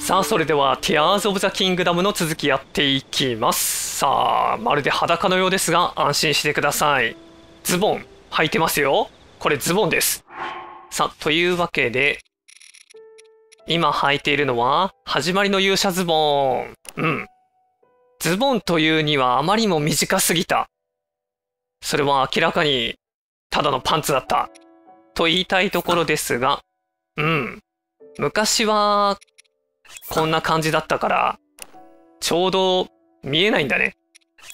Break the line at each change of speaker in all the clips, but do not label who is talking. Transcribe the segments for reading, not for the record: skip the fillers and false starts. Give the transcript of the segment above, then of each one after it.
さあ、それではティアーズ・オブ・ザ・キングダムの続きやっていきます。さあ、まるで裸のようですが安心してください。ズボン履いてますよ。これズボンです。さあ、というわけで今履いているのは始まりの勇者ズボン。ズボンというにはあまりにも短すぎた。それは明らかにただのパンツだったと言いたいところですが、昔はこんな感じだったからちょうど見えないんだね。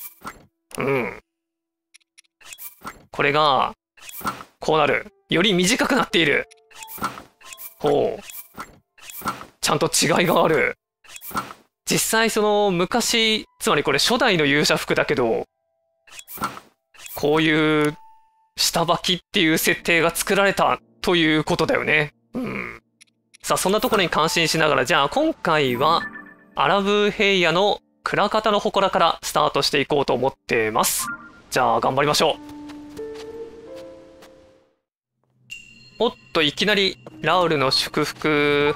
これがこうなる。より短くなっている。ほう、ちゃんと違いがある。実際その昔、つまりこれ初代の勇者服だけど、こういう下履きっていう設定が作られたということだよね。さあ、そんなところに感心しながら、じゃあ今回はアラブ平野の倉方の祠からスタートしていこうと思ってます。じゃあ頑張りましょう。おっと、いきなりラウルの祝福。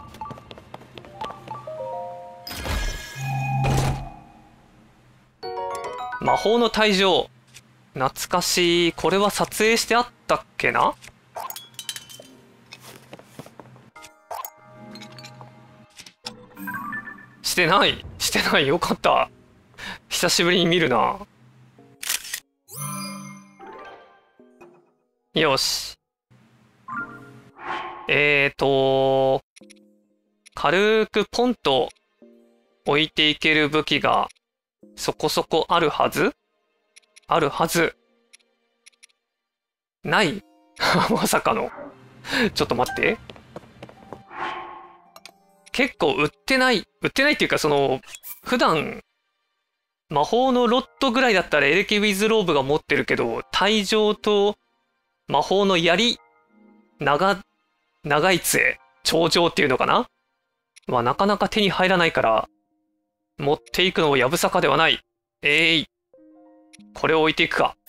魔法の退場。懐かしい。これは撮影してあったっけな。してない。してない。よかった。久しぶりに見るな。よし。軽くポンと置いていける武器がそこそこあるはず。ないまさかの。ちょっと待って。結構売ってないっていうか、その普段魔法のロットぐらいだったらエレキウィズローブが持ってるけど、退場と魔法の槍、長い杖、長杖っていうのかなはなかなか手に入らないから、持っていくのをやぶさかではない。これを置いていくか。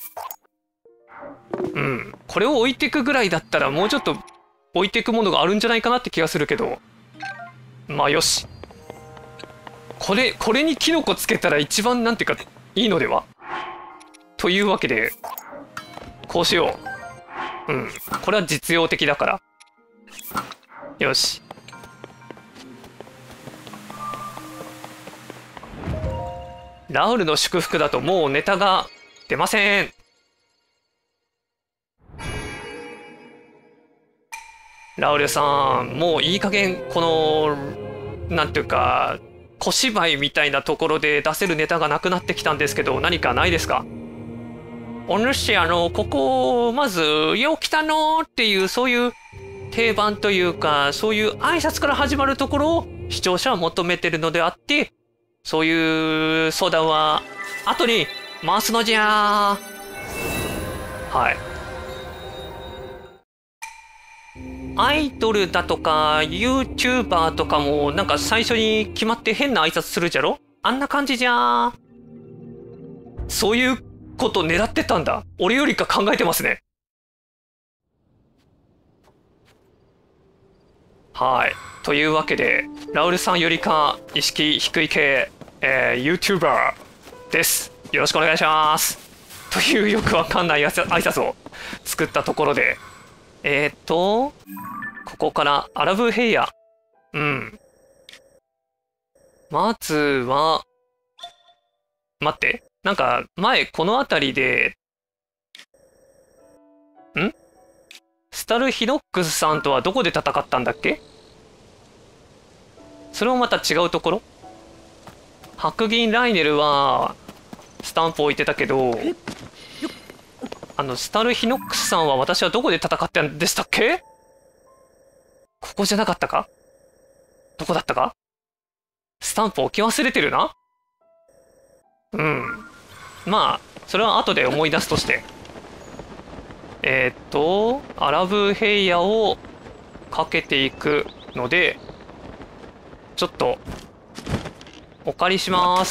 これを置いていくぐらいだったらもうちょっと置いていくものがあるんじゃないかなって気がするけど、まあよし。これにキノコつけたら一番なんていうかいいのではというわけで、こうしよう。これは実用的だから。よし。ラウルの祝福だともうネタが出ません。ラウルさん、もういい加減このなんていうか小芝居みたいなところで出せるネタがなくなってきたんですけど、何かないですか？お主ここまず「よう来たの」っていう、そういう定番というか、そういう挨拶から始まるところを視聴者は求めてるのであって、そういう相談は後に回すのじゃー。はい。アイドルだとか YouTuber とかもなんか最初に決まって変な挨拶するじゃろ。あんな感じじゃー。そういうこと狙ってたんだ。俺よりか考えてますね。はい。というわけでラウルさんよりか意識低い系、YouTuber です。よろしくお願いします。というよくわかんない挨拶を作ったところで、ここからアラブ平野。まずは、待って。なんか前この辺りで、スタルヒノックスさんとはどこで戦ったんだっけ？それもまた違うところ？白銀ライネルはスタンプ置いてたけど、スタルヒノックスさんは私はどこで戦ってんでしたっけ？ここじゃなかったか？どこだったか？スタンプ置き忘れてるな。まあそれは後で思い出すとして、アラブ平野をかけていくので、ちょっとお借りします。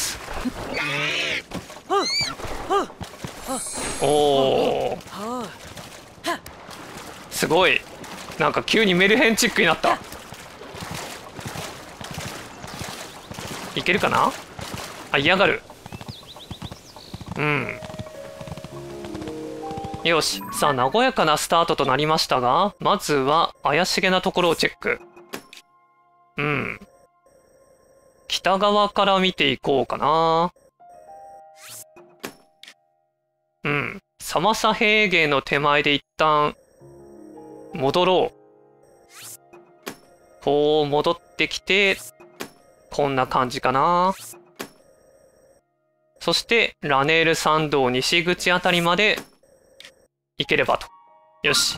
おー、すごい。なんか急にメルヘンチックになった。 いけるかな。あ、嫌がる。うん。よし。さあ、和やかなスタートとなりましたが、まずは怪しげなところをチェック。うん。北側から見ていこうかな。うん。サマサ平原の手前で一旦戻ろう。こう戻ってきて、こんな感じかな。そしてラネール山道西口あたりまで行ければと。よし。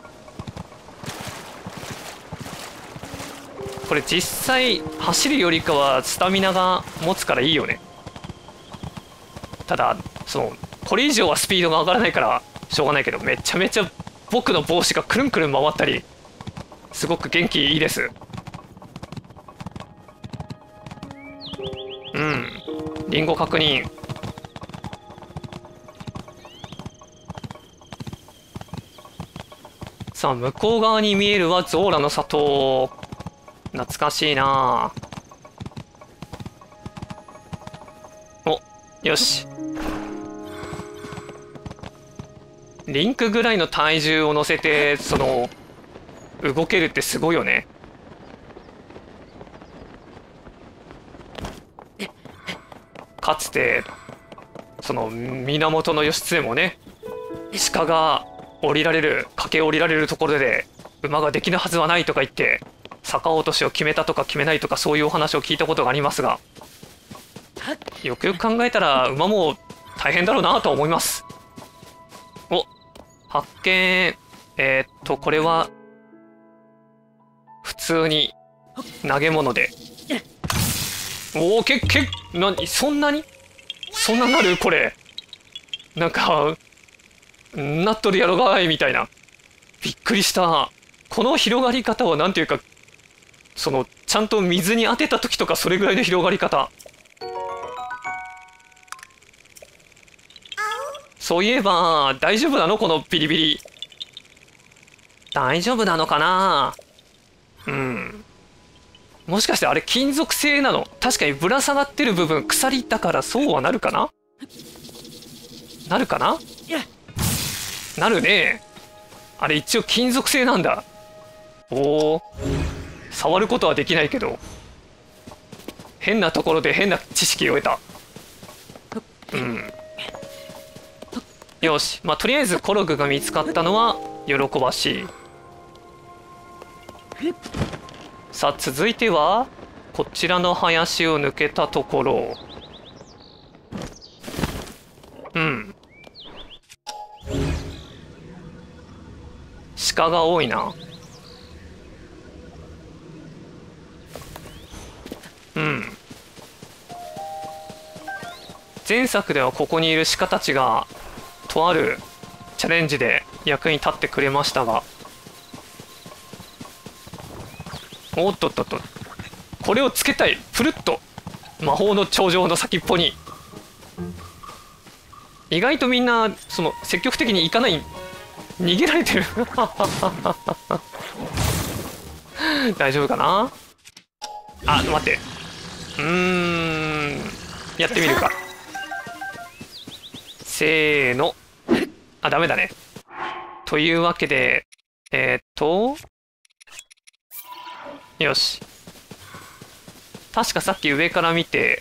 これ実際走るよりかはスタミナが持つからいいよね。ただこれ以上はスピードが上がらないからしょうがないけど、めちゃめちゃ僕の帽子がくるんくるん回ったり、すごく元気いいです。うん。リンゴ確認。さあ、向こう側に見えるはゾーラの里。懐かしいな。お、よし。リンクぐらいの体重を乗せて動けるってすごいよね。かつて源義経もね、鹿が駆け下りられるところで馬ができるはずはないとか言って逆落としを決めたとか決めないとか、そういうお話を聞いたことがありますが、よくよく考えたら馬も大変だろうなと思います。お、発見。これは普通に投げ物で。おお、そんななるこれ。なんかなっとるやろがいみたいな。びっくりした。この広がり方はなんていうか、ちゃんと水に当てた時とかそれぐらいの広がり方。そういえば大丈夫なのこのビリビリ。大丈夫なのかな。うん。もしかしてあれ金属製なの。確かにぶら下がってる部分鎖だからそうはなるかな。なるかな。なるね。あれ一応金属製なんだ。おお。触ることはできないけど、変なところで変な知識を得た。うん。よし。まあとりあえずコログが見つかったのは喜ばしい。さあ続いてはこちらの林を抜けたところ。うん。鹿が多いな。うん。前作ではここにいる鹿たちがとあるチャレンジで役に立ってくれましたが、おっとっとっと、これをつけたい。プルッと魔法の頂上の先っぽに。意外とみんな積極的に行かない。逃げられてる大丈夫かな。あ、待って。やってみるか。せーの。あ、ダメだね。というわけでよし。確かさっき上から見て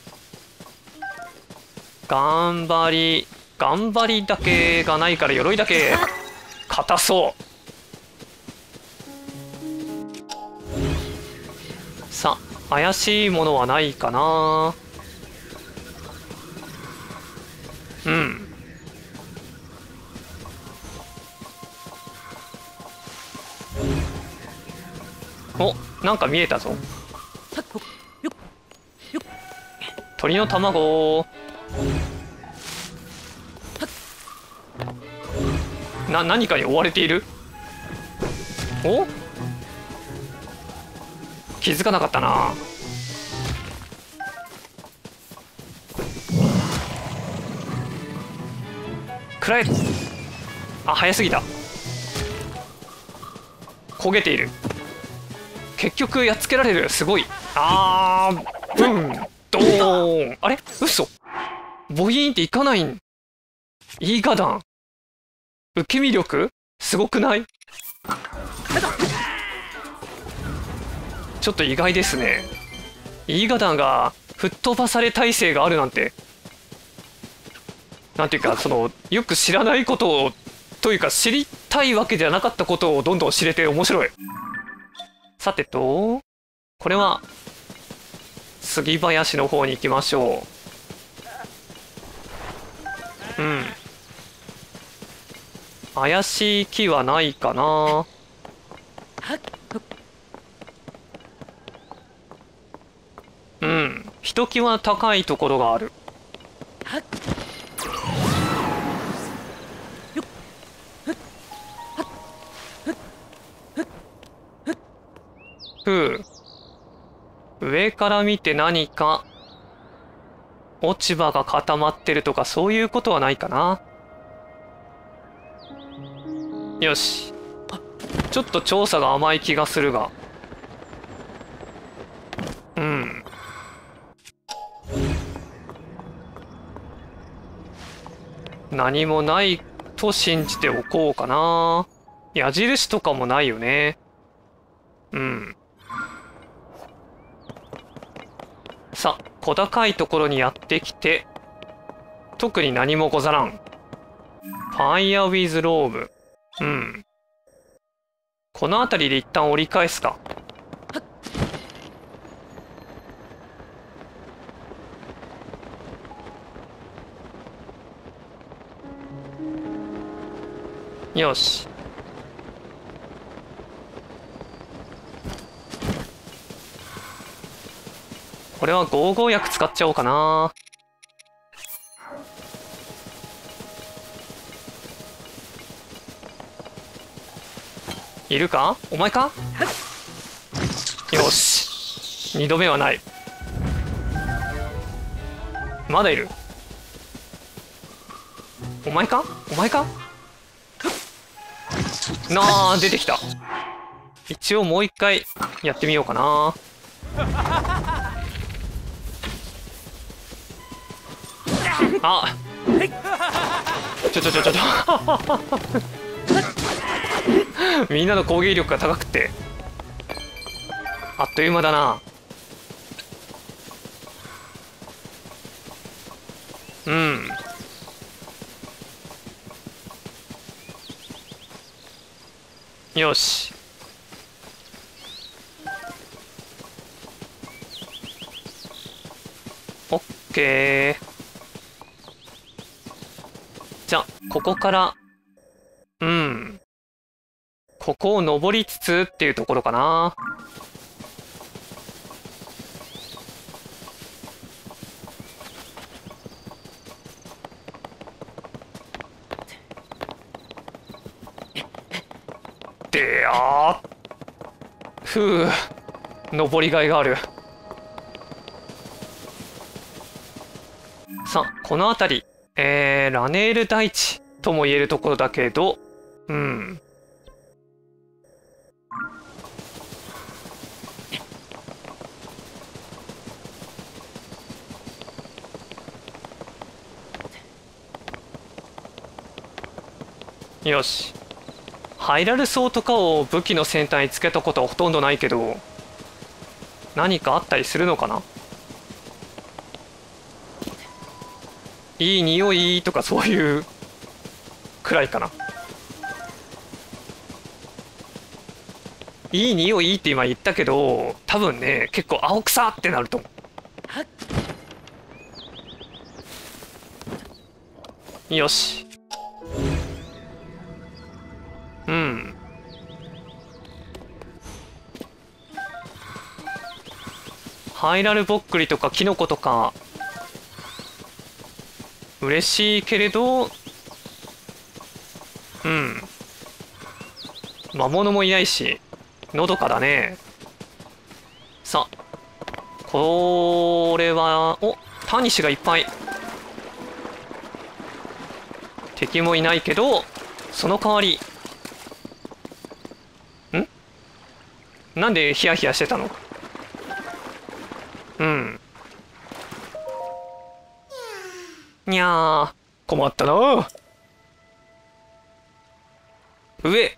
頑張りだけがないから鎧だけ硬そう。さあ怪しいものはないかな。うん。お、なんか見えたぞ。鳥の卵。何かに追われている。お、気づかなかったな。くらえ。あ、早すぎた。焦げている。結局やっつけられる。すごい。あー、ブン。 ドーン。あれ嘘。ボイーンっていかないん。イーガダン。受け身力すごくない？ちょっと意外ですね。イーガダンが吹っ飛ばされ耐性があるなんて。なんていうか、よく知らないことを、というか知りたいわけじゃなかったことをどんどん知れて面白い。さてと、これは、杉林の方に行きましょう。うん。怪しい木はないかな。うん。ひときわ高いところがある。ふう。上から見て何か落ち葉が固まってるとかそういうことはないかな。よし。ちょっと調査が甘い気がするが。うん。何もないと信じておこうかな。矢印とかもないよね。うん。さあ、小高いところにやってきて、特に何もござらん。ファイヤーウィズローブ。うん。この辺りで一旦折り返すか。よし。これは55薬使っちゃおうかな。いるか？お前か？よし。2度目はない。まだいる。お前か？お前か？なあ、出てきた。一応もう一回やってみようかな。あ、ちょみんなの攻撃力が高くてあっという間だな。うん。よし。オッケー。じゃあここから、うん、ここを登りつつっていうところかな。でやー。ふう、登りがいがある。さあ、この辺り、ラネール大地とも言えるところだけど、うん。よし。ハイラルソーとかを武器の先端につけたことはほとんどないけど、何かあったりするのかな？いい匂いとかそういうくらいかな。いい匂いって今言ったけど、多分ね、結構青臭ってなると思う。よし。うん。ハイラルボックリとかキノコとか嬉しいけれど、うん、魔物もいないしのどかだね。さあ、これはタニシがいっぱい。敵もいないけど、その代わりなんでヒヤヒヤしてたの？うん。 にゃー、困ったな。上、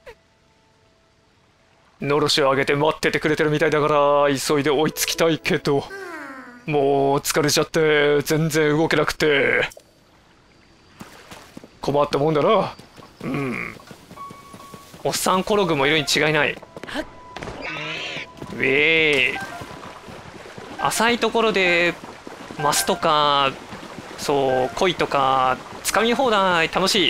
のろしを上げて待っててくれてるみたいだから急いで追いつきたいけど、もう疲れちゃって全然動けなくて困ったもんだな。うん。おっさんコログもいるに違いない。ウェーイ。浅いところでマスとか、そう鯉とかつかみ放題楽し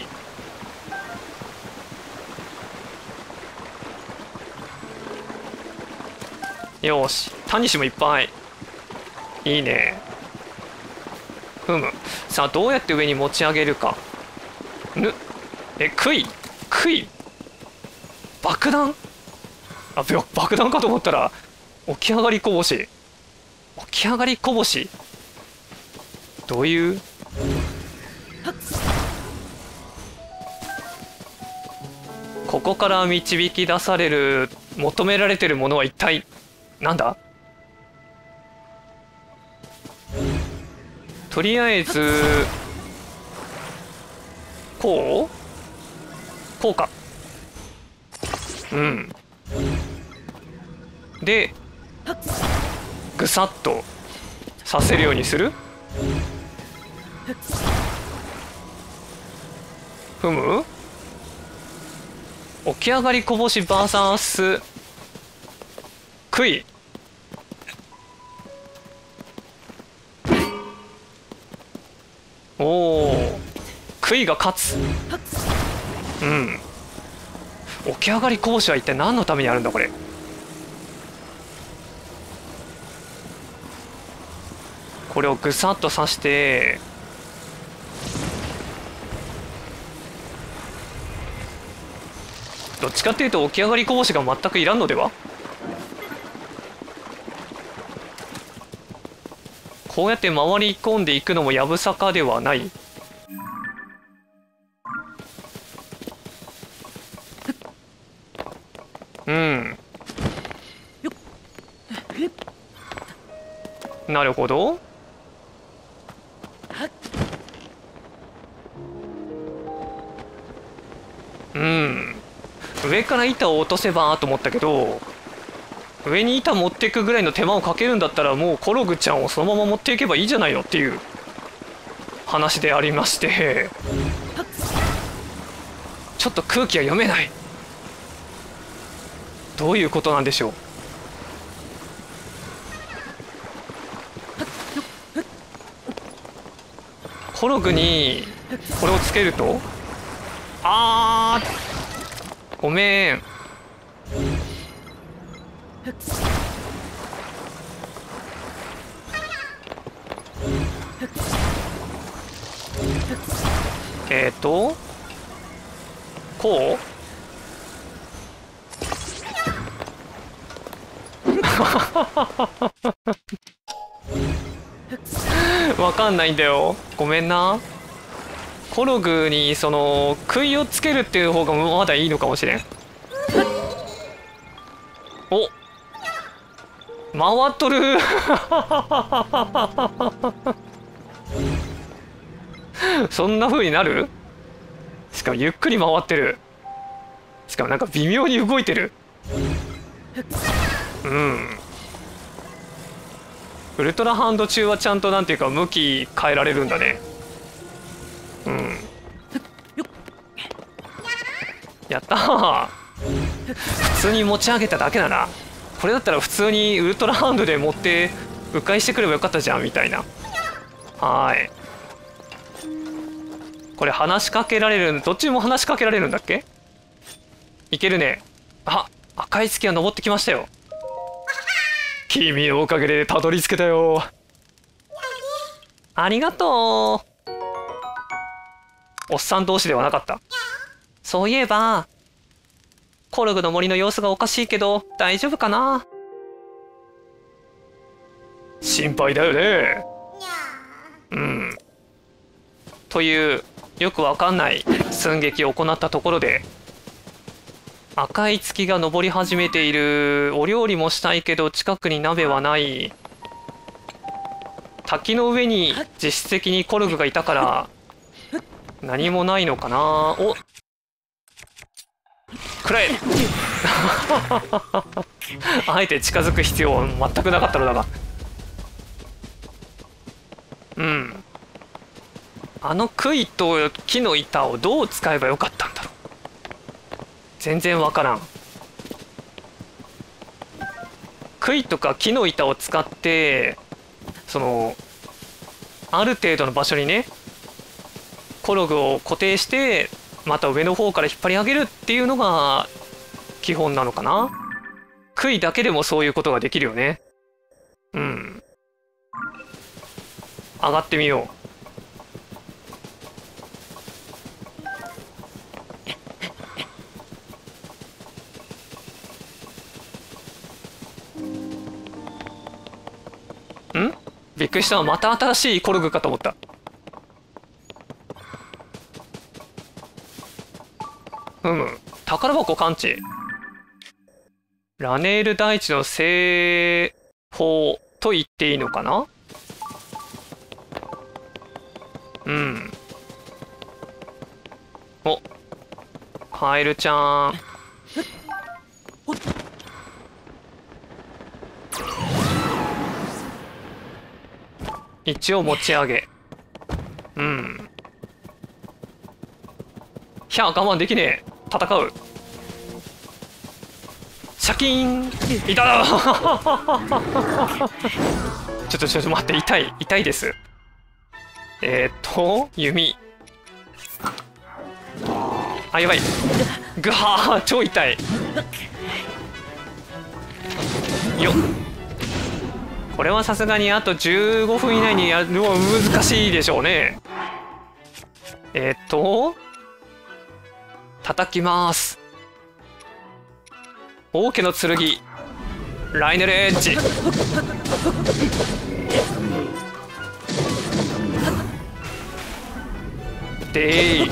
い。よし、タニシもいっぱい。いいね。ふむ。さあどうやって上に持ち上げるか。杭爆弾。爆弾かと思ったら起き上がりこぼし。起き上がりこぼし、どういう。ここから導き出される求められてるものは一体なんだ。とりあえずこうか。うん。でぐさっとさせるようにする。ふむ。起き上がりこぼし VS 杭。おお、杭が勝つ。うん。起き上がりこぼしは一体何のためにあるんだこれ。これをぐさっと刺して、どっちかっていうと起き上がりこぼしが全くいらんのでは。こうやって回り込んでいくのもやぶさかではない。うん、なるほど。うん、上から板を落とせばと思ったけど、上に板持っていくぐらいの手間をかけるんだったらもうコログちゃんをそのまま持っていけばいいじゃないのっていう話でありまして、ちょっと空気が読めない。どういうことなんでしょう。コログにこれをつけると、ごめん。こうわかんないんだよ、ごめんな。コログにその杭をつけるっていう方がまだいいのかもしれん。お、回っとるそんな風になる。しかもゆっくり回ってる。しかもなんか微妙に動いてる。うん。ウルトラハンド中はちゃんとなんていうか向き変えられるんだね。うん。やったー。普通に持ち上げただけだな。これだったら普通にウルトラハンドで持って迂回してくればよかったじゃんみたいな。はーい。これ話しかけられる、どっちにも話しかけられるんだっけ。いけるね。赤い月が登ってきましたよ。君のおかげでたどり着けたよ。ありがとう。おっさん同士ではなかった。そういえばコルグの森の様子がおかしいけど大丈夫かな。心配だよね。うん。というよくわかんない寸劇を行ったところで、赤い月が登り始めている。お料理もしたいけど近くに鍋はない。滝の上に実質的にコルグがいたから何もないのかな。お、くらえあえて近づく必要は全くなかったのだが。うん。あの杭と木の板をどう使えばよかったんだろう。全然わからん。杭とか木の板を使ってある程度の場所にねコログを固定して、また上の方から引っ張り上げるっていうのが基本なのかな。杭だけでもそういうことができるよね。うん。上がってみよう。びっくりした。また新しいコルグかと思った。宝箱感知。ラネール大地の製法と言っていいのかな。お、カエルちゃん。一応持ち上げ。ひゃ、我慢できねえ。戦う。シャキーン。いたちょっと待って、痛いです。弓。あ、やばい。ぐはー、超痛いよっ。これはさすがにあと15分以内にやるのは難しいでしょうね。叩きます。王家の剣ライネルエッジ。でーい。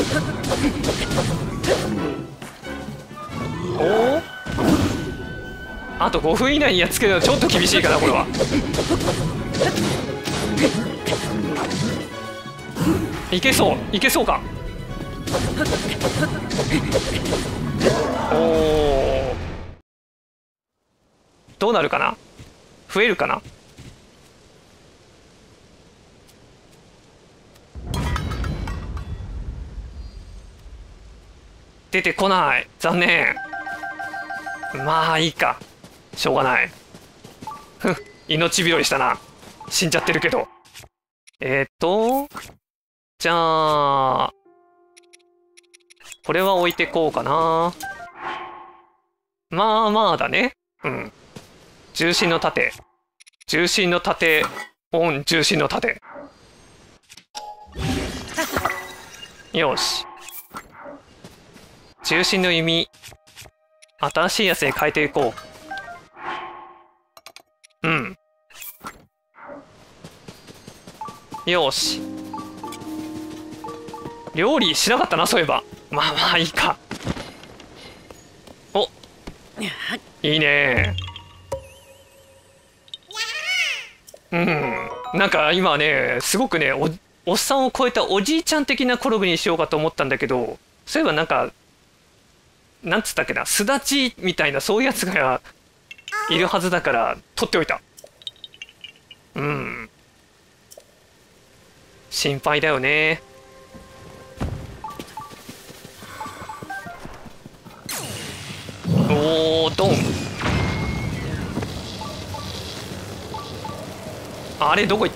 おお、あと5分以内にやっつけるのはちょっと厳しいかなこれは。いけそうか。おお、どうなるかな。増えるかな。出てこない。残念。まあいいか、しょうがない。命拾いしたな。死んじゃってるけど。じゃあこれは置いてこうかな。まあまあだね。重心の盾、オン、重心の盾。よし。重心の弓、新しいやつに変えていこう。よし。料理しなかったな、そういえば。まあいいか。お、いいね。なんか今ね、すごくね、おっさんを超えたおじいちゃん的なコログにしようかと思ったんだけど、そういえばなんかなんつったっけな、すだちみたいなそういうやつがいるはずだから取っておいた。心配だよね。おー、ドン。あれどこ行った。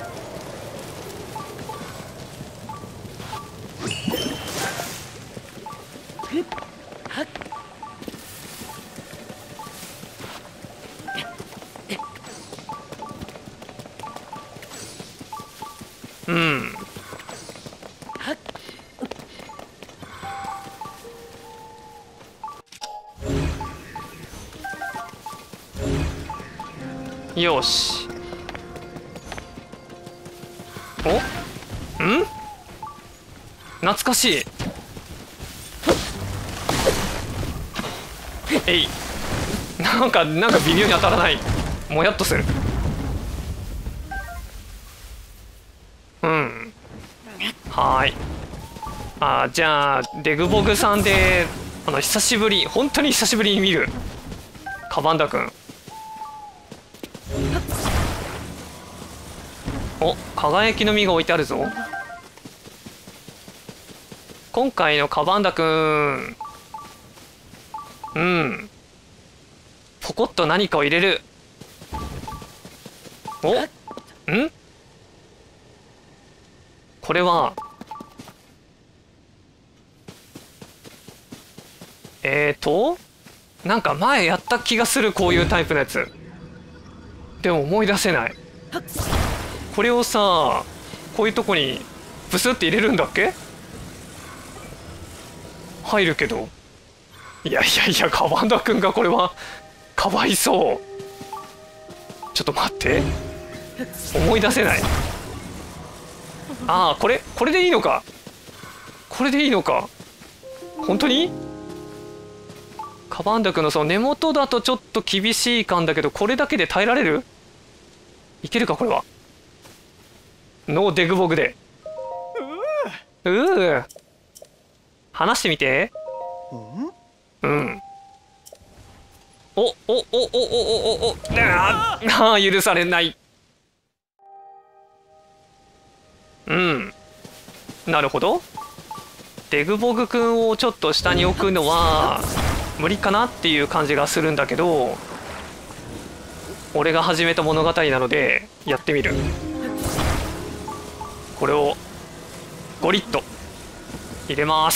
よし。懐かしい。えい。なんか微妙に当たらない。もやっとする。はーい。 じゃあデグボグさんで久しぶり、本当に久しぶりに見るカバンダ君。お、輝きの実が置いてあるぞ。今回のカバンダ君、ポコッと何かを入れる。これはなんか前やった気がする、こういうタイプのやつ。でも思い出せない。これをさ、こういうとこにブスって入れるんだっけ？入るけど。いやいやいや、カバンダ君がこれはかわいそう。ちょっと待って、思い出せない。これでいいのか。これでいいのか。本当にカバンダ君のその根元だとちょっと厳しい感だけど、これだけで耐えられる？いけるかこれは。ノーデグボグで。話してみて。許されない。なるほど。デグボグくんをちょっと下に置くのは無理かなっていう感じがするんだけど、俺が始めた物語なのでやってみる。これをゴリッと入れます。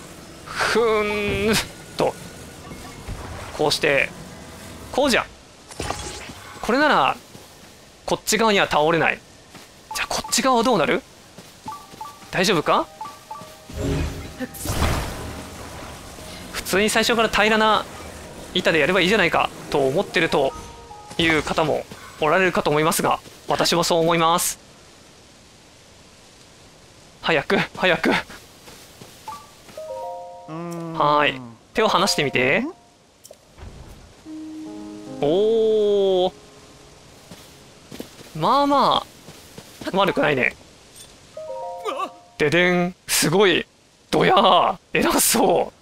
とこうして、こうじゃ。これならこっち側には倒れない。じゃあこっち側はどうなる？大丈夫か？普通に最初から平らな板でやればいいじゃないかと思ってるという方もおられるかと思いますが、私もそう思います。早く早く。はい、手を離してみて。おー、まあまあ悪くないね。ででん、すごいドヤー、偉そう。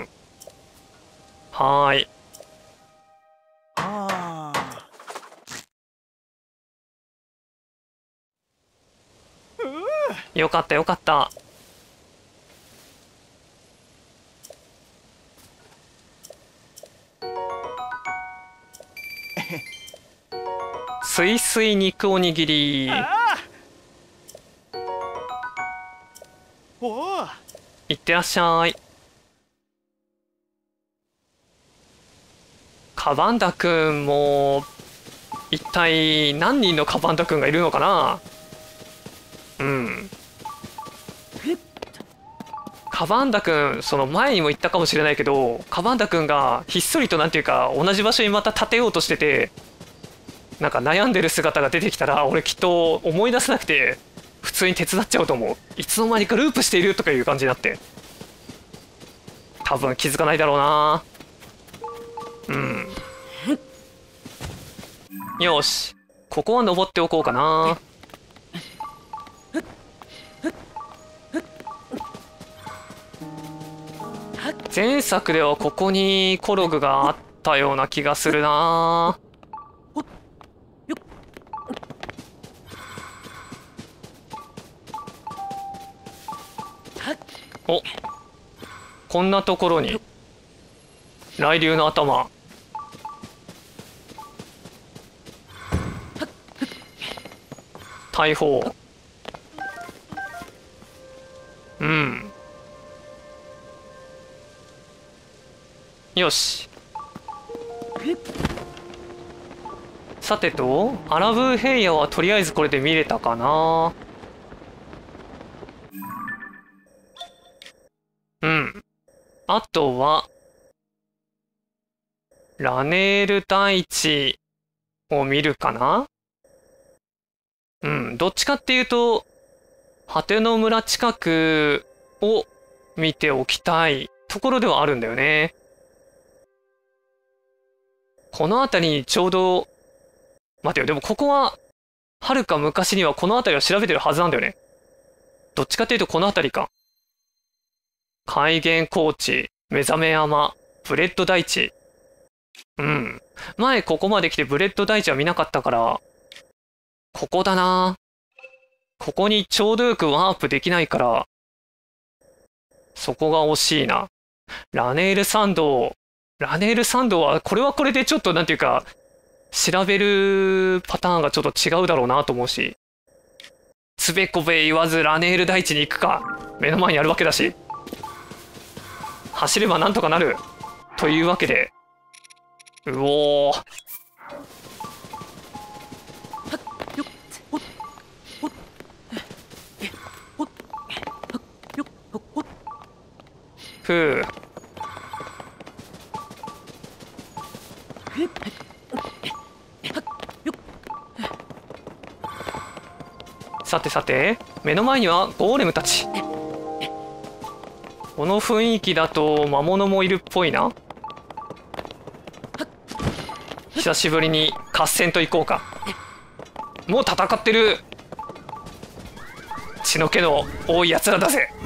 はーい。よかったよかった。すいすい肉おにぎり。いってらっしゃい。カバンダ君も一体何人のカバンダ君がいるのかな。カバンダ君、その前にも言ったかもしれないけど、カバンダ君がひっそりとなんていうか同じ場所にまた建てようとしてて、なんか悩んでる姿が出てきたら、俺きっと思い出せなくて普通に手伝っちゃうと思う。いつの間にかループしているとかいう感じになって、多分気づかないだろうな。よし、ここは登っておこうかな。前作ではここにコログがあったような気がするな。お、こんなところに雷竜の頭。大砲。よし。さてと、アラブ平野はとりあえずこれで見れたかな。あとはラネール大地を見るかな。どっちかっていうと果ての村近くを見ておきたいところではあるんだよね。この辺りにちょうど、待てよ、でもここははるか昔にはこの辺りを調べてるはずなんだよね。 どっちかっていうとこの辺りか。海源高地、目覚め山、ブレッド大地。うん。前ここまで来てブレッド大地は見なかったから、ここだな。ここにちょうどよくワープできないから、そこが惜しいな。ラネール山道。ラネール山道は、これはこれでちょっとなんていうか、調べるパターンがちょっと違うだろうなと思うし。つべこべ言わずラネール大地に行くか。目の前にあるわけだし。走ればなんとかなる。というわけで。うおー。ふう。さてさて、目の前にはゴーレムたち。この雰囲気だと魔物もいるっぽいな。久しぶりに合戦と行こうか。もう戦ってる。血の気の多いやつらだぜ。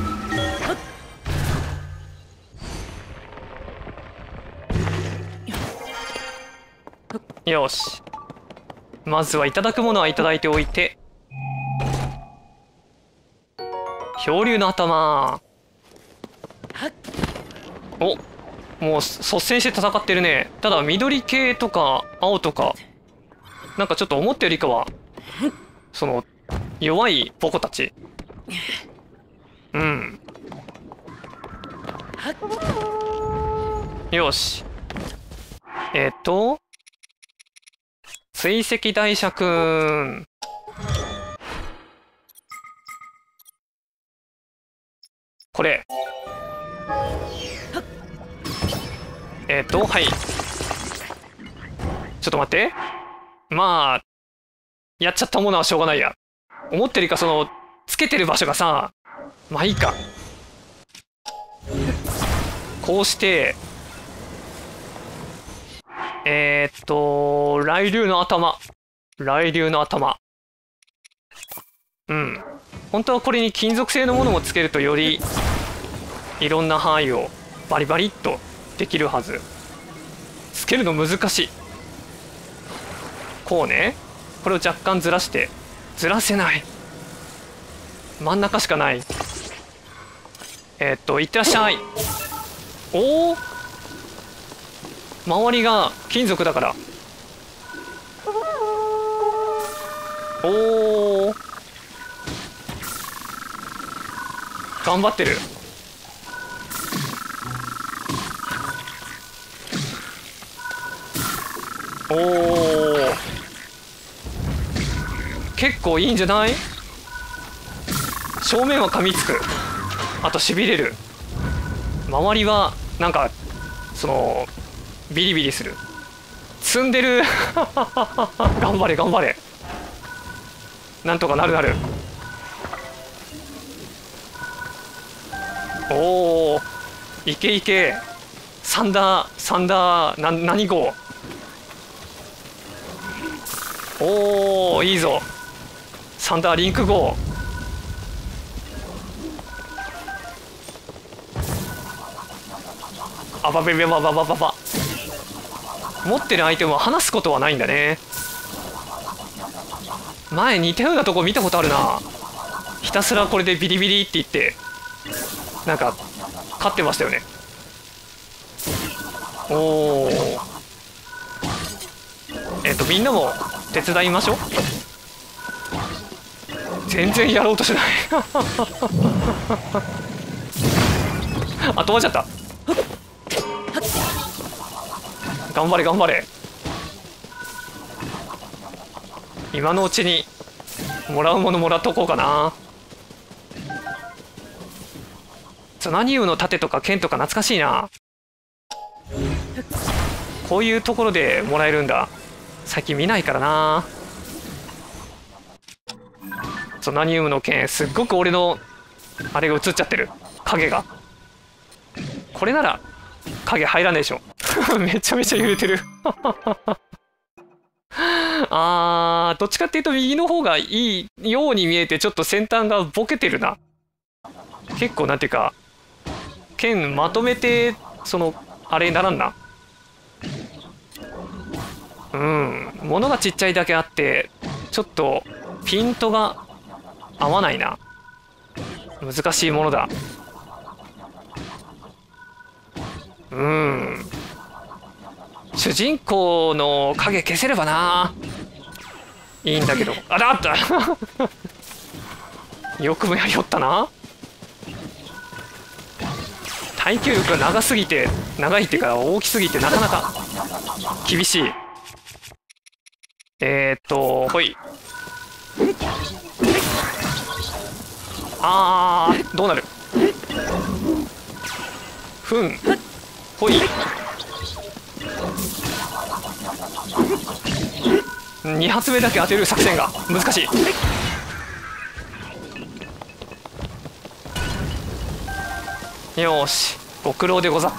よし、まずはいただくものはいただいておいて。漂流の頭。お、もう率先して戦ってるね。ただ緑系とか青とか、なんかちょっと思ったよりかはその弱いポコたち。うん。よし、追跡台車くん。これ。はい。ちょっと待って。まあ、やっちゃったものはしょうがないや。思ってるか、つけてる場所がさ、まあいいか。こうして、雷竜の頭。雷竜の頭。うん。本当はこれに金属製のものもつけるとより、いろんな範囲をバリバリっとできるはず。つけるの難しい。こうね。これを若干ずらして。ずらせない。真ん中しかない。いってらっしゃい。おお、周りが金属だから。おお、頑張ってる。おお、結構いいんじゃない？正面は噛みつく。あとしびれる。周りはなんかビリビリする。積んでる。頑張れ頑張れ。なんとかなるなる。おお、いけいけ。サンダー何号。おお、いいぞ。サンダーリンク号。あばべべばばばばば。持ってるアイテムは離すことはないんだね。前似たようなとこ見たことあるな。ひたすらこれでビリビリって言ってなんか勝ってましたよね。おお、みんなも手伝いましょう。全然やろうとしない。あ、止まっちゃった。頑張れ頑張れ。今のうちにもらうものもらっとこうかな。ザナニウムの盾とか剣とか懐かしいな。こういうところでもらえるんだ。最近見ないからな。ザナニウムの剣、すっごく俺のあれが映っちゃってる。影が。これなら影入らねえでしょ。めちゃめちゃ揺れてる。ああー、どっちかっていうと右の方がいいように見えて、ちょっと先端がボケてるな。結構なんていうか、剣まとめて、あれにならんな。うん、物がちっちゃいだけあって、ちょっとピントが合わないな。難しいものだ。うん。主人公の影消せればな。いいんだけど。あだったよくもやりよったな。耐久力が長すぎて、長いっていうか大きすぎてなかなか厳しい。ほい。どうなる。ふん。ほい。2発目だけ当てる作戦が難しい。よし、ご苦労でござった。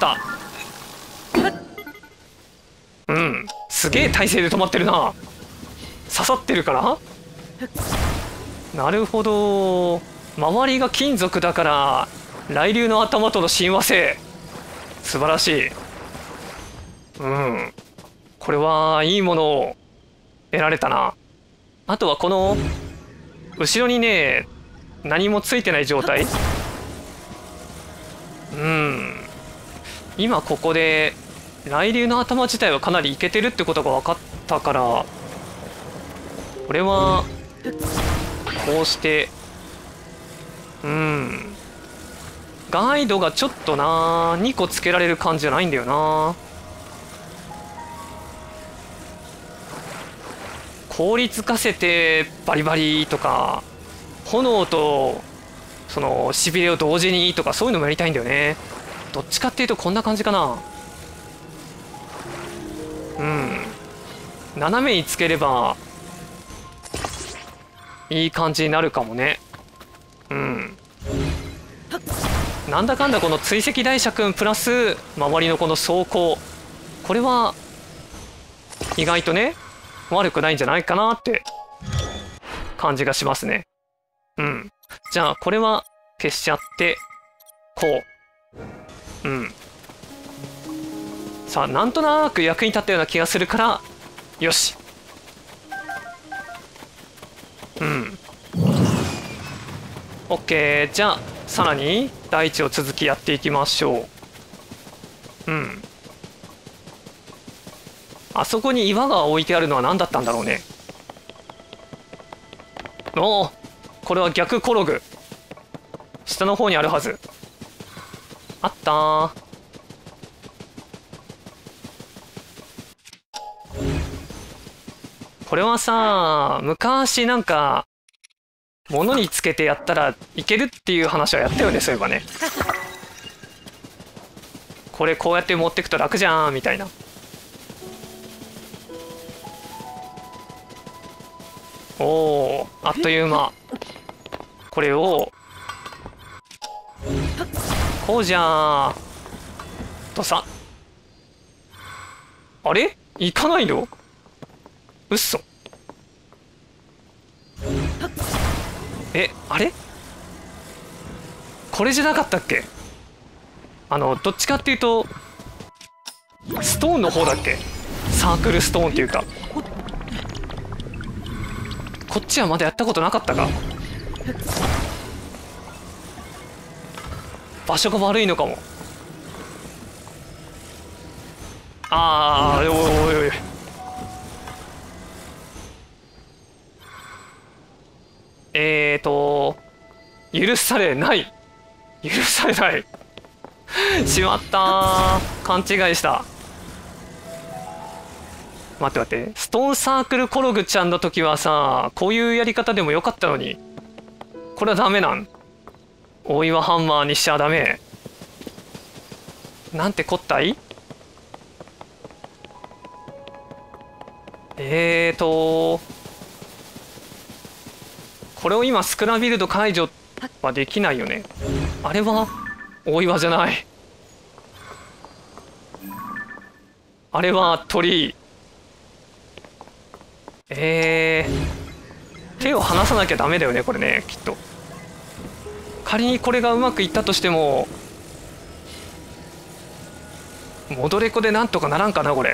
うん、すげえ体勢で止まってるな。刺さってるから。なるほど、周りが金属だから雷竜の頭との親和性素晴らしい。うん、これはいいものを得られたな。あとはこの後ろにね、何もついてない状態。うん、今ここで雷竜の頭自体はかなりイケてるってことが分かったから、これはこうして、ガイドがちょっとな、2個つけられる感じじゃないんだよな。効率化せてバリバリとか、炎としびれを同時にとか、そういうのもやりたいんだよね。どっちかっていうとこんな感じかな。うん、斜めにつければいい感じになるかもね。うん、なんだかんだこの追跡大社君プラス周りのこの装甲、これは意外とね悪くないんじゃないかなって感じがしますね。うん、じゃあこれは消しちゃってこう。うん、さあなんとなく役に立ったような気がするから、よし。うん、OK。 じゃあさらに第一を続きやっていきましょう。うん、あそこに岩が置いてあるのは何だったんだろうね。おお、これは逆コログ。下の方にあるはず。あったー。これはさ、昔なんか物につけてやったらいけるっていう話はやったよね、そういえばね。これこうやって持ってくと楽じゃんみたいな。おお、あっという間。これをこうじゃーとさ。あれ行かないの？うっそ。あれこれじゃなかったっけ？どっちかっていうとストーンの方だっけ？サークルストーンっていうか、こっちはまだやったことなかったか。場所が悪いのかも。おいおいおい。許されない。許されない。しまったー。勘違いした。待って待って。ストーンサークルコログちゃんの時はさ、こういうやり方でもよかったのに。これはダメなん？大岩ハンマーにしちゃダメ。なんてこったい？これを今スクラビルド解除はできないよね。あれは大岩じゃない。あれは鳥居。 手を離さなきゃダメだよねこれね、きっと。仮にこれがうまくいったとしても戻れ子でなんとかならんかなこれ。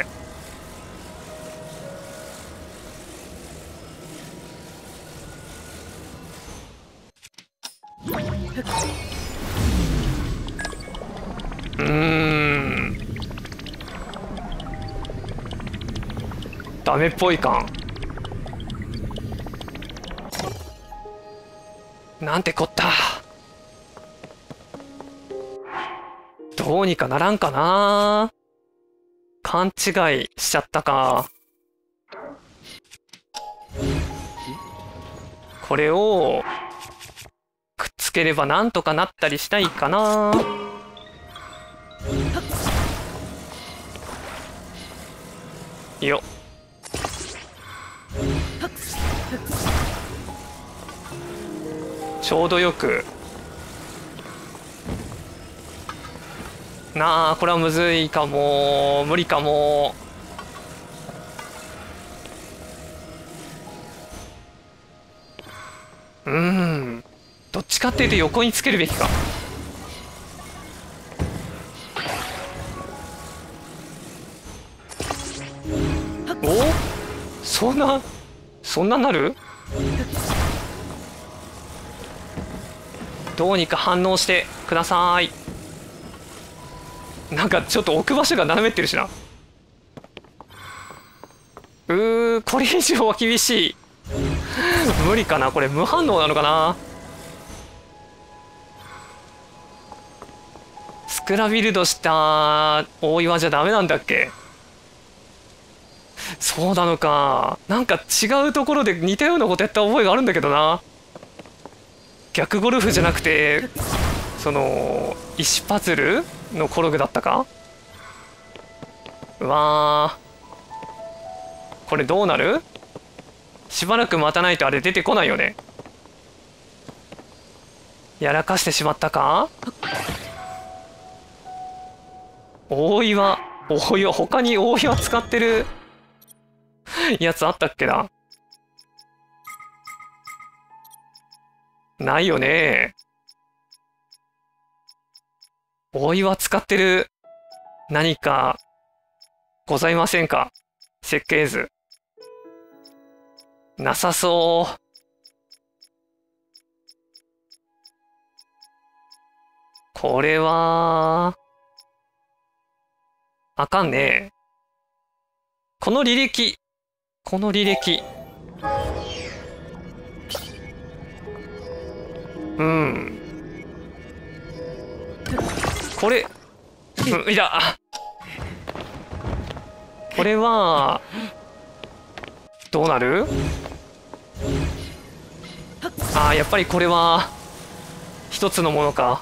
ダメっぽいかん。なんてこった。どうにかならんかな。勘違いしちゃったか。これをくっつければなんとかなったりしたいかな。よっ。ちょうどよく。なあ、これはむずいかも。無理かも。どっちかっていうと横につけるべきか。お、そんななる。どうにか反応してください。なんかちょっと置く場所が斜めってるしな。これ以上は厳しい。無理かなこれ。無反応なのかな。スクラビルドした大岩じゃダメなんだっけ。そうなのか。なんか違うところで似たようなことやった覚えがあるんだけどな。逆ゴルフじゃなくてその石パズルのコログだったか。うわー、これどうなる。しばらく待たないとあれ出てこないよね。やらかしてしまったか。大岩他に大岩使ってるやつあったっけな。ないよね。大岩使ってる何かございませんか。設計図なさそう。これはあかんね。この履歴これいや、これはどうなる。あー、やっぱりこれは一つのものか。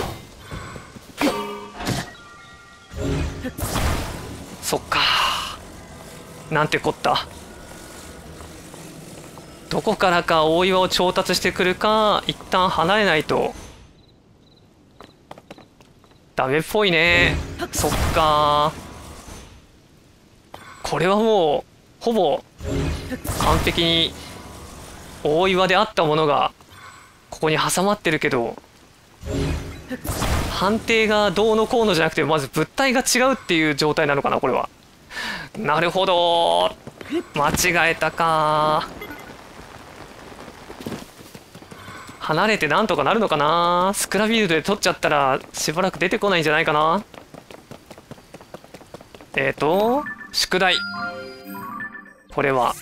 そっか。なんてこった。どこからか大岩を調達してくるか一旦離れないとダメっぽいね。そっか。これはもうほぼ完璧に大岩であったものがここに挟まってるけど、判定がどうのこうのじゃなくてまず物体が違うっていう状態なのかなこれは。なるほど、間違えたか。離れてなんとかなるのかな。スクラビルドで取っちゃったらしばらく出てこないんじゃないかな。宿題。これは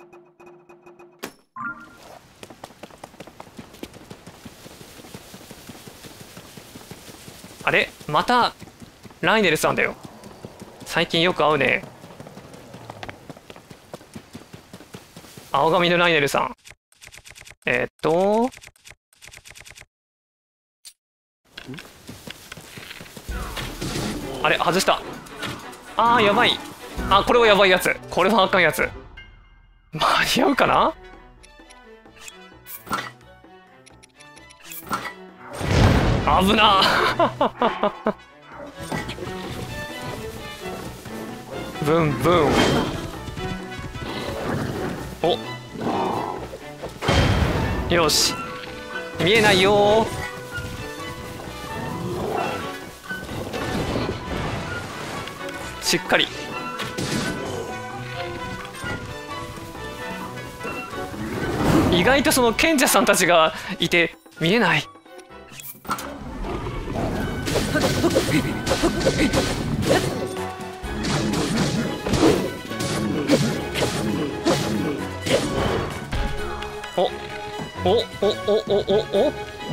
あれ、またライネルさんだよ。最近よく会うね。青髪のライネルさん。あれ外した。あーやばい。あ、これはやばいやつ。これはあかんやつ。間に合うかな。危なブンブン。 お、よし、見えないよ。しっかり。意外とその賢者さんたちがいて見えない。おおおおおお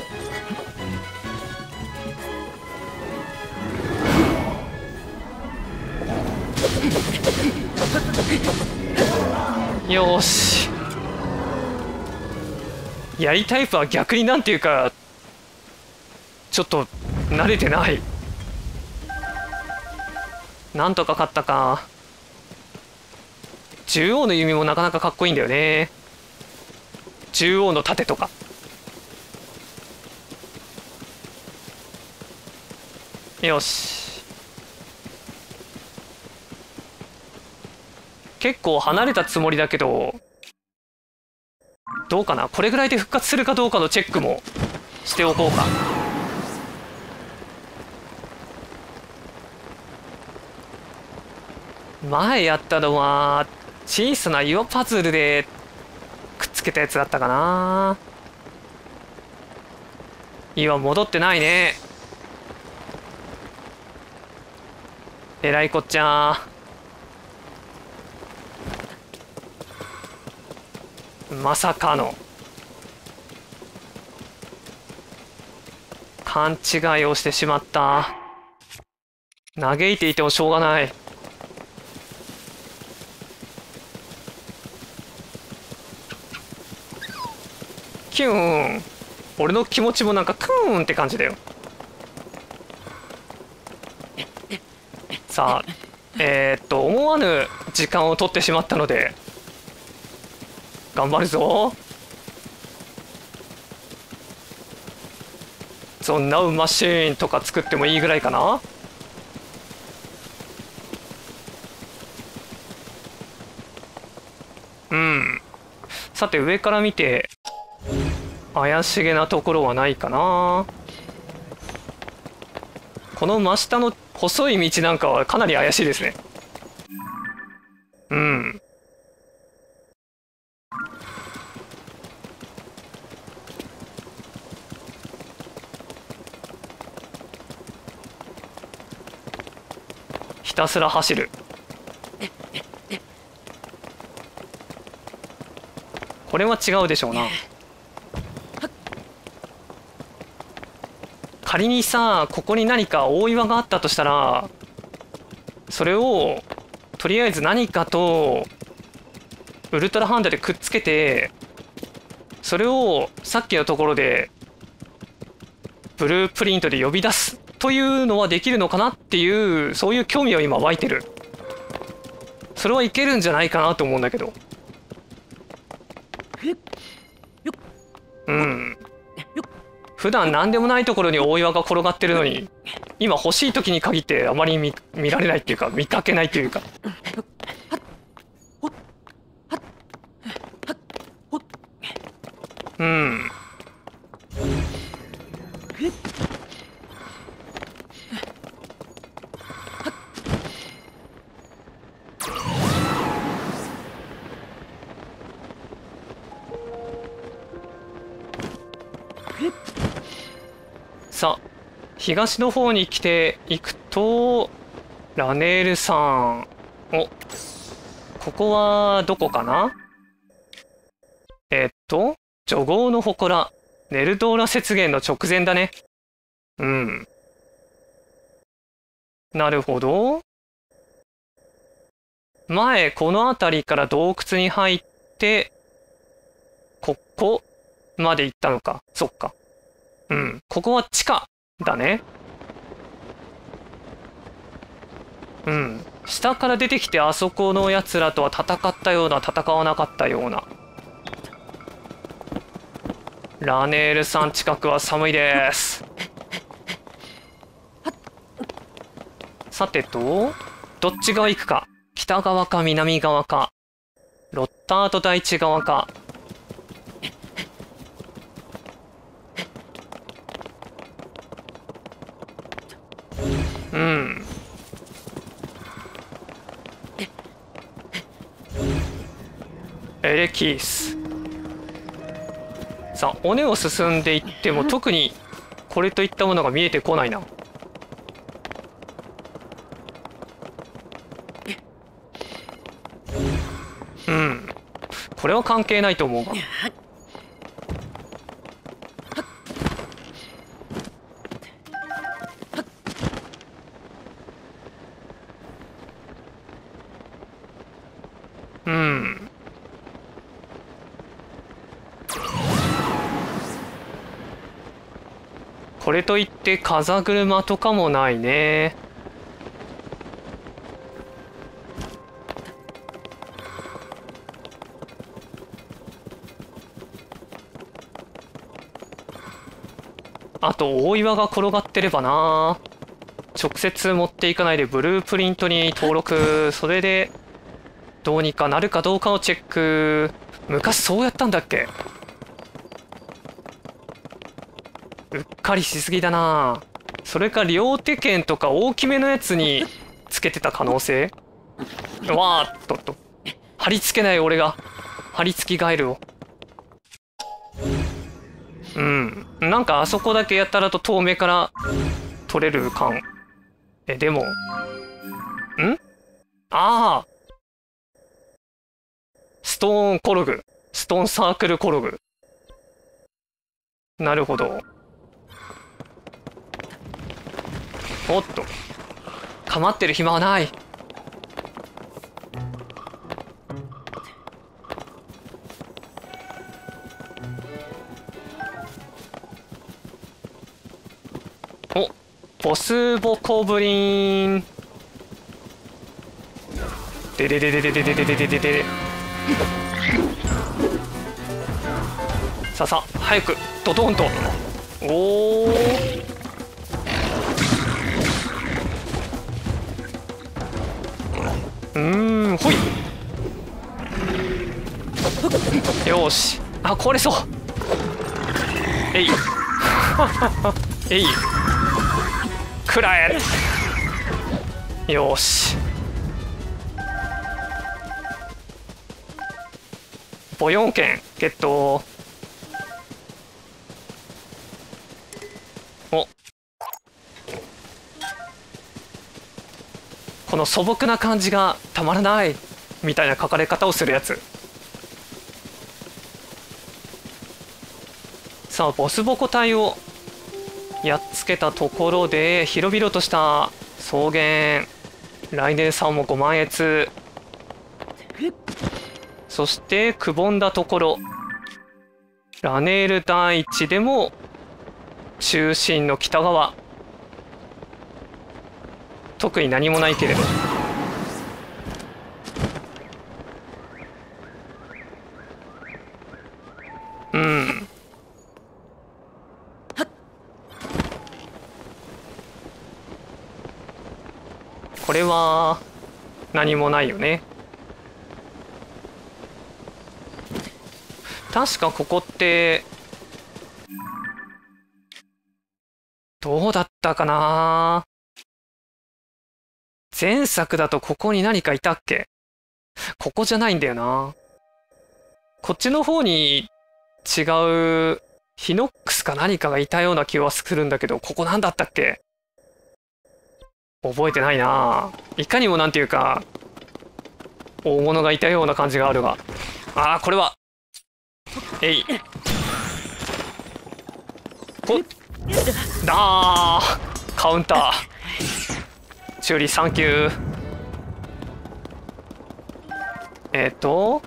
お、よし。やりタイプは逆になんていうかちょっと慣れてない。なんとか勝ったか。獣王の弓もなかなかかっこいいんだよね。獣王の盾とか。よし。結構離れたつもりだけどどうかな。これぐらいで復活するかどうかのチェックもしておこうか。前やったのは小さな岩パズルでくっつけたやつだったかな。岩戻ってないね。えらいこっちゃ。まさかの勘違いをしてしまった。嘆いていてもしょうがない。キューン。俺の気持ちもなんかクーンって感じだよ。さあ思わぬ時間を取ってしまったので頑張るぞ。ゾンナウマシーンとか作ってもいいぐらいかな。うん。さて上から見て怪しげなところはないかな。この真下の細い道なんかはかなり怪しいですね。うん。ひたすら走る。これは違うでしょうな。仮にさ、ここに何か大岩があったとしたらそれをとりあえず何かとウルトラハンドでくっつけてそれをさっきのところでブループリントで呼び出すというのはできるのかなっていうそういう興味は今湧いてる。それはいけるんじゃないかなと思うんだけど。うん。普段何でもないところに大岩が転がってるのに今欲しい時に限ってあまり見られないっていうか見かけないというか。うん。さあ東の方に来ていくとラネールさん。お、ここはどこかな。ジョゴウの祠ネルドーラ雪原の直前だね。うん。なるほど。前この辺りから洞窟に入ってここまで行ったのか。そっか。うん。ここは地下だね。うん。下から出てきてあそこのやつらとは戦ったような戦わなかったような。ラネールさん近くは寒いです。さてとどっち側行くか。北側か南側か。 ロッタート大地側か。うん。エレキース。さあ尾根を進んでいっても特にこれといったものが見えてこないな。うん、これは関係ないと思うが。うん。これといって風車とかもないね。あと大岩が転がってればな。直接持っていかないでブループリントに登録、それでどうにかなるかどうかをチェック。昔そうやったんだっけ。うっかりしすぎだな。それか両手剣とか大きめのやつにつけてた可能性。わーっと貼り付けない俺が貼り付きガエルを。うん、なんかあそこだけやったらと遠目から取れる感。でもああストーンコログ、ストーンサークルコログ。なるほど。おっと構ってる暇はない。お、ボスボコブリン。でででででででででででで。さあさあ早くドドンと。おお。ほい。よし、あ、壊れそう。えいえい、くらえ。よし、ボヨン剣ゲット。お、この素朴な感じがたまらないみたいな書かれ方をするやつ。さあボスボコ隊をやっつけたところで広々とした草原、来年さんも5万円。そしてくぼんだところラネール大地でも中心の北側特に何もないけれど。うん、これは何もないよね。確かここってどうだったかな。前作だとここに何かいたっけ。ここじゃないんだよな。こっちの方に違うヒノックスか何かがいたような気はするんだけど、ここなんだったっけ。覚えてないな。いかにもなんていうか大物がいたような感じがあるが。ああ、これはえいほっだー、カウンターチューリーサンキュー。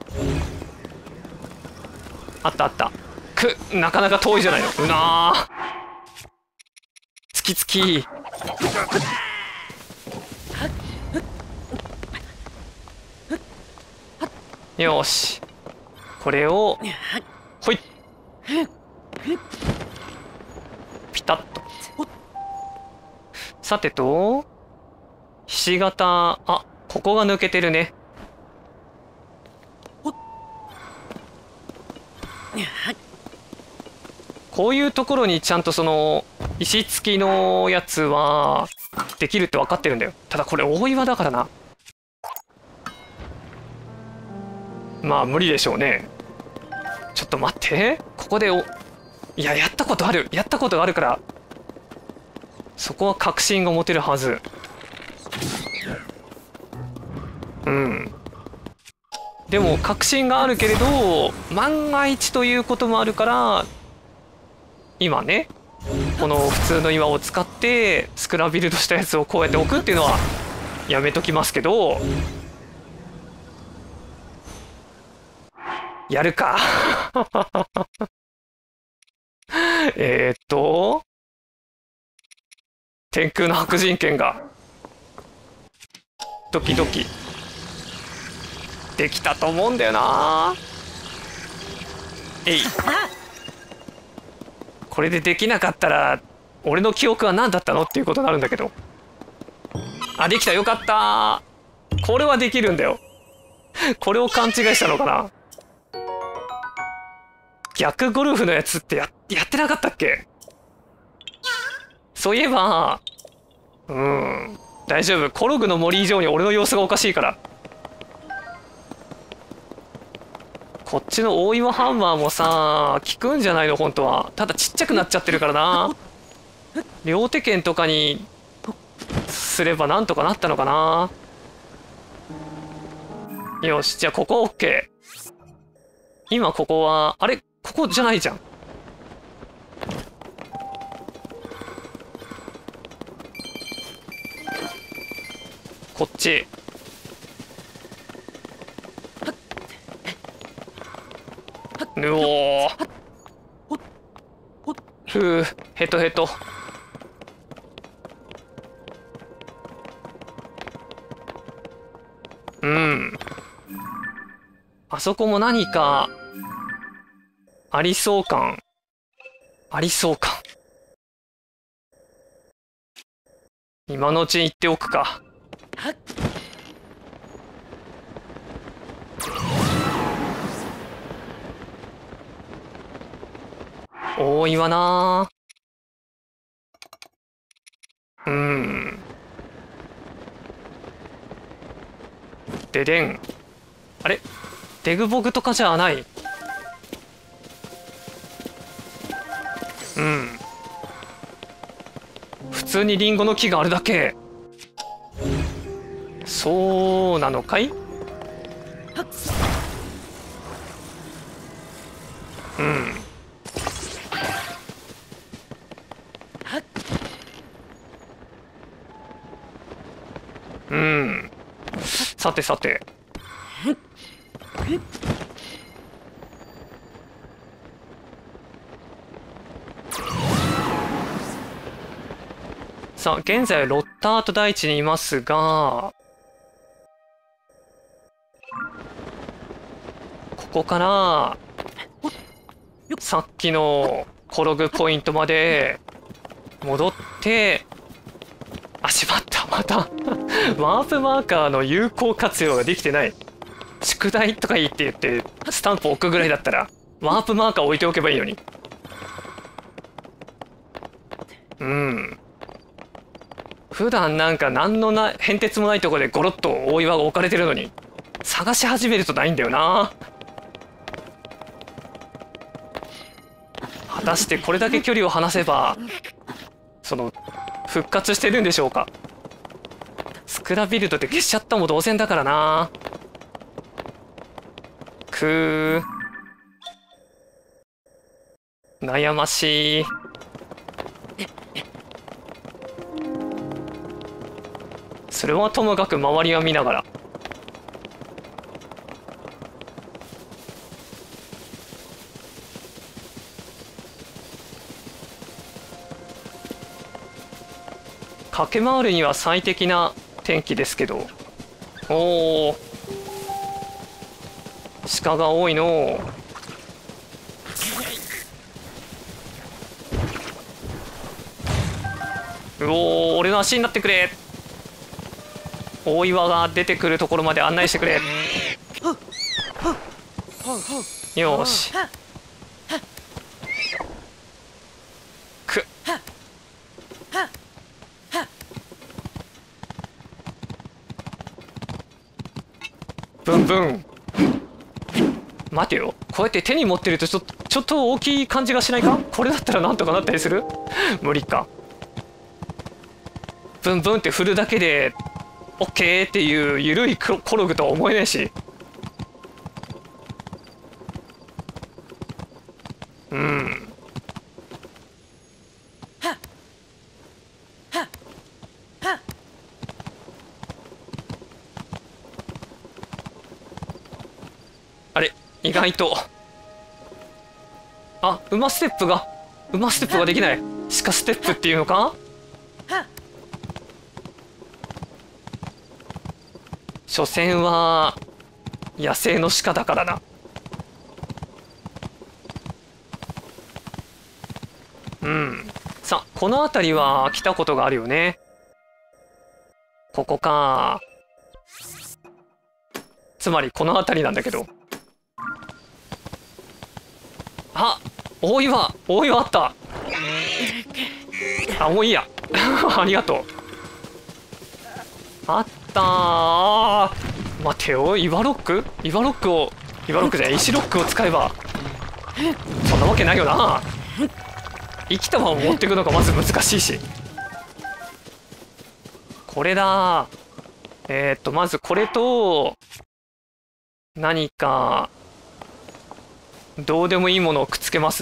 あったあった。なかなか遠いじゃないの。うなー、つきつき。よし、これをほいピタッと。さてとひし形、あ、ここが抜けてるね。 こういうところにちゃんとその石付きのやつはできるって分かってるんだよ。ただこれ大岩だからな。まあ無理でしょうね。ちょっと待って、ここでいや、やったことあるからそこは確信が持てるはず。うん。でも確信があるけれど万が一ということもあるから、今ねこの普通の岩を使ってスクラビルドしたやつをこうやって置くっていうのはやめときますけど、やるか。天空の白人剣がドキドキできたと思うんだよな。えい。これでできなかったら俺の記憶は何だったのっていうことになるんだけど。あ、できた、よかった。これはできるんだよ。これを勘違いしたのかな。逆ゴルフのやつってやってなかったっけ。そういえば大丈夫、コログの森以上に俺の様子がおかしいから。こっちの大岩ハンマーもさ効くんじゃないの本当は。ただちっちゃくなっちゃってるからな。両手剣とかにすればなんとかなったのかな。よし、じゃあここ OK。 今ここはあれ、ここじゃないじゃん。こっち。うおー、ふう、ヘトヘト。あそこも何かありそう感。今のうちに言っておくか。大岩な。ででん。あれ、デグボグとかじゃない。普通にリンゴの木があるだけ。そうなのかい。さてさて、さあ現在ロッタート大地にいますが、ここからさっきの転ぐポイントまで戻って、あ、しまった、またワープマーカーの有効活用ができてない。宿題とかいいって言ってスタンプ置くぐらいだったらワープマーカー置いておけばいいのに。普段なんか何の変哲もないところでゴロッと大岩が置かれてるのに、探し始めるとないんだよな。果たしてこれだけ距離を離せばその復活してるんでしょうか。スクラビルドで消しちゃったも同然だからな。悩ましい。それはともかく周りは見ながら。駆け回るには最適な天気ですけど。おお、鹿が多いのう。おお、俺の足になってくれ。大岩が出てくるところまで案内してくれ。よし、 ブンブン。待てよ、こうやって手に持ってるとちょっと大きい感じがしないか。これだったらなんとかなったりする。無理か。ブンブンって振るだけでオッケーっていう緩いコログとは思えないし。うん。あれ、意外と。あ、馬ステップができない。鹿ステップっていうのか。所詮は野生の鹿だからな。うん。さあ、この辺りは来たことがあるよね。ここか。つまりこの辺りなんだけど。あ、大岩あった。あ、もういいや。ありがとう。あったー。待てよ、岩ロックじゃない、石ロックを使えばそんなわけないよな。生きたまま持っていくのがまず難しいし。これだ。まずこれと何かどうでもいいものをくっつけます。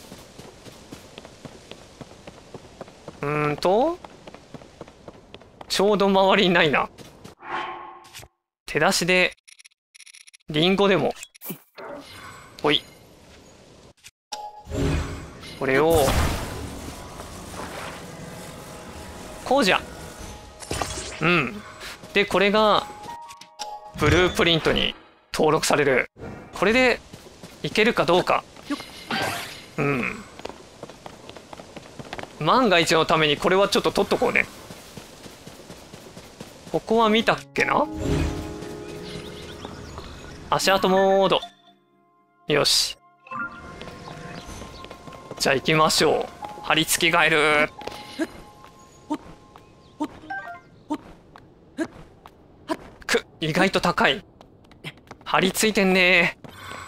ちょうど周りにないな。手出しでリンゴでも。ほい。これをこうじゃ。うん。でこれがブループリントに登録される。これでいけるかどうか。うん。万が一のためにこれはちょっと取っとこうね。ここは見たっけな。足跡モード。よし。じゃあ行きましょう。貼り付きガエル。意外と高い。貼り付いてんね。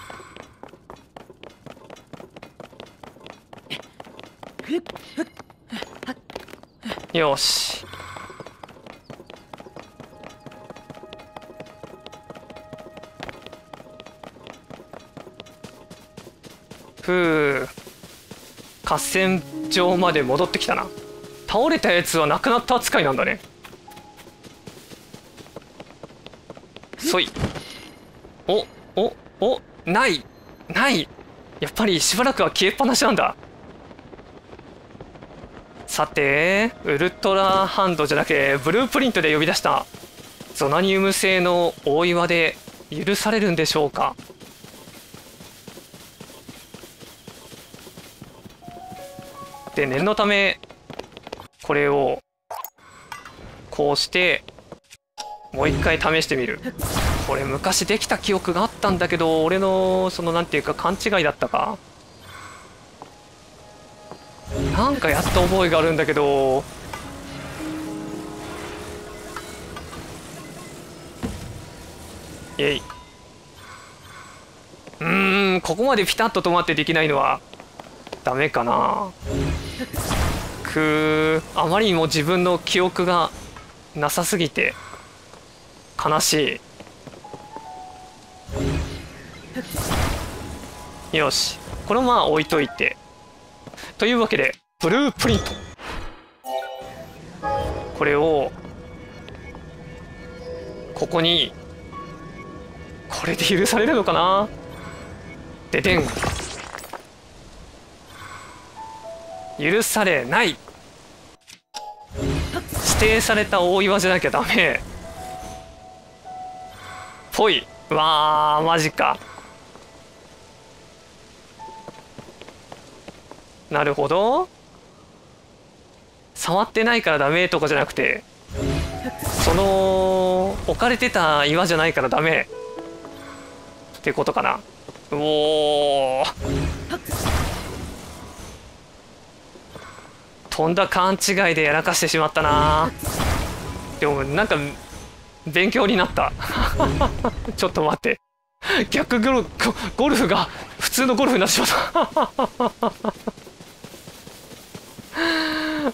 よし。ふう。合戦場まで戻ってきたな。倒れたやつはなくなった扱いなんだね。そい。ないやっぱりしばらくは消えっぱなしなんだ。さて、ウルトラハンドじゃなくてブループリントで呼び出したゾナニウム製の大岩で許されるんでしょうか。で念のためこれをこうしてもう一回試してみる。これ昔できた記憶があったんだけど、俺のそのなんていうか勘違いだったか。なんかやった覚えがあるんだけど。えい。ここまでピタッと止まってできないのはダメかな。あまりにも自分の記憶がなさすぎて悲しい。よし、これまあ置いといて。というわけでブループリント、これをここに、これで許されるのかな。ででん。許されない。指定された大岩じゃなきゃダメぽい。わー、マジか。なるほど。触ってないからダメとかじゃなくて、その置かれてた岩じゃないからダメってことかな。おお、とんだ勘違いでやらかしてしまったな。でもなんか勉強になったちょっと待って。逆ゴルフが普通のゴルフになってしまった。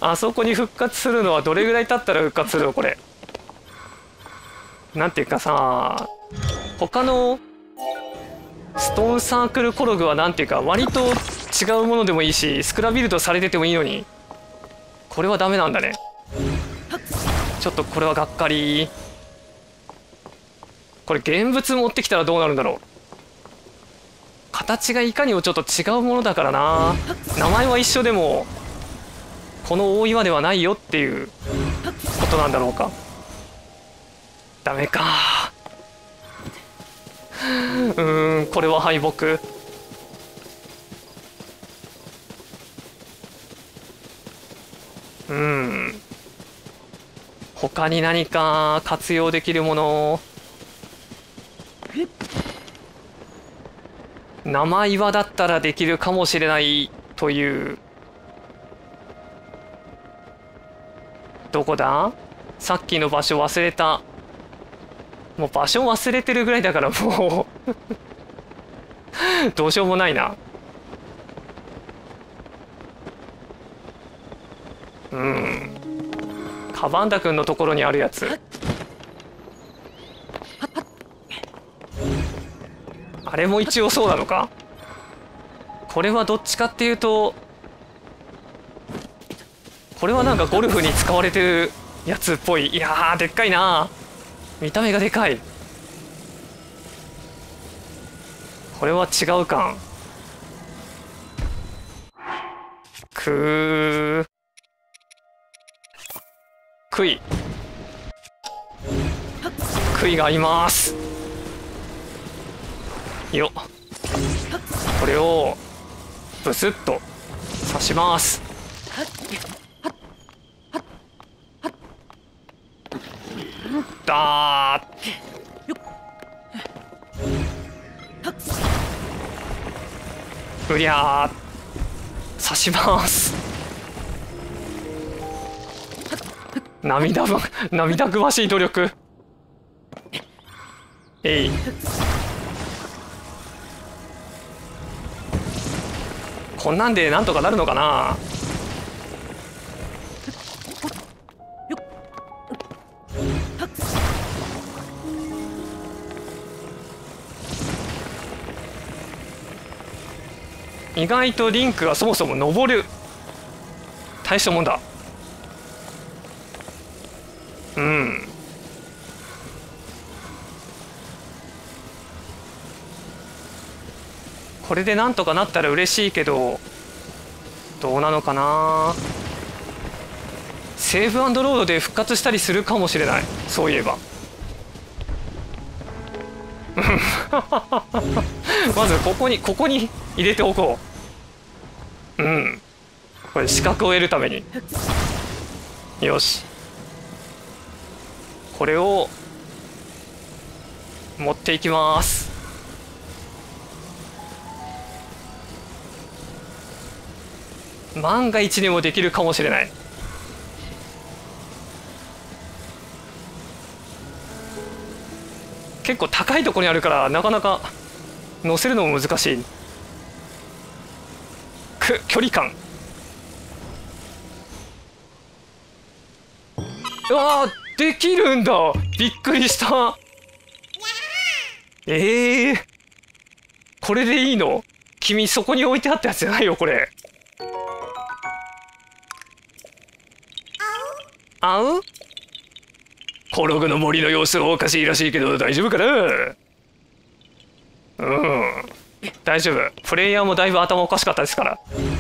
あそこに復活するのはどれぐらい経ったら復活するのこれ。なんていうかさ、他のストーンサークルコログはなんていうか割と違うものでもいいし、スクラビルドされててもいいのに、これはダメなんだね。ちょっとこれはがっかり。これ現物持ってきたらどうなるんだろう。形がいかにもちょっと違うものだからな。名前は一緒でもこの大岩ではないよっていうことなんだろうか。ダメか。これは敗北。他に何か活用できるもの。生岩だったらできるかもしれないという。どこだ？さっきの場所忘れた。もう場所忘れてるぐらいだからもうどうしようもないな。カバンダ君のところにあるやつ。あれも一応そうなのか。これはどっちかっていうと、これはなんかゴルフに使われてるやつっぽい。いやーでっかいな。見た目がでかい。これは違うか。杭があります。よっ、これをブスッと刺します。だー、うりゃー、刺します。涙ぐましい努力。えい。こんなんでなんとかなるのかな。意外とリンクがそもそも登る。大したもんだ。これでなんとかなったら嬉しいけど、どうなのかな。セーブアンドロードで復活したりするかもしれない。そういえばまずここに入れておこう。これ資格を得るために。よし、これを持っていきます。万が一にもできるかもしれない。結構高いところにあるからなかなか乗せるのも難しい。距離感。うわー、できるんだ。びっくりした。これでいいの？君そこに置いてあったやつじゃないよこれ。あう？コログの森の様子はおかしいらしいけど大丈夫かな。大丈夫。プレイヤーもだいぶ頭おかしかったですから。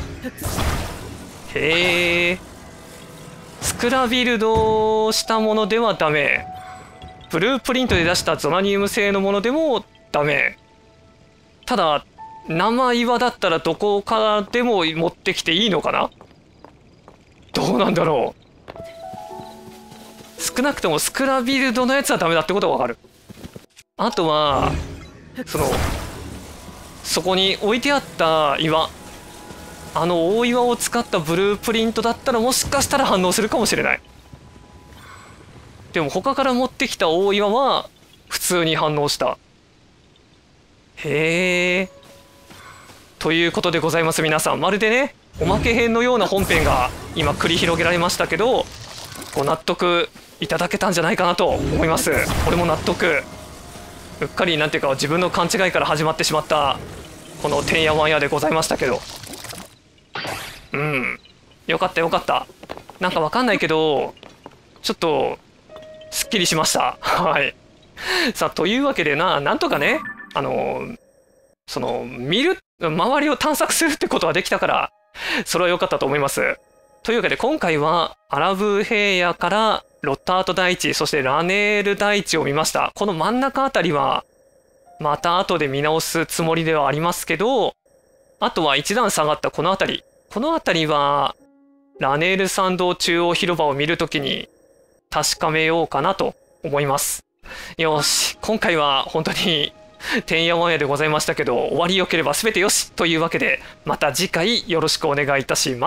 へえ。スクラビルドしたものではダメ。ブループリントで出したゾナニウム製のものでもダメ。ただ生岩だったらどこからでも持ってきていいのかな。どうなんだろう。少なくともスクラビルドのやつはダメだってことがわかる。あとはそこに置いてあった岩、あの大岩を使ったブループリントだったらもしかしたら反応するかもしれない。でも他から持ってきた大岩は普通に反応した。へえ。ということでございます。皆さん、まるでねおまけ編のような本編が今繰り広げられましたけど、ご納得いただけたんじゃないかなと思います。俺も納得。うっかりなんていうか自分の勘違いから始まってしまったこのてんやわんやでございましたけど、うん、よかったよかった。なんかわかんないけどちょっとすっきりしました。はい。さあというわけでなんとかね、見る周りを探索するってことはできたから、それは良かったと思います。というわけで今回はアラブ平野からロッタート大地、そしてラネール大地を見ました。この真ん中あたりはまた後で見直すつもりではありますけど、あとは一段下がったこのあたり、このあたりはラネール参道中央広場を見るときに確かめようかなと思います。よし、今回は本当にてんやわんやでございましたけど、終わりよければ全てよしというわけで、また次回よろしくお願いいたします。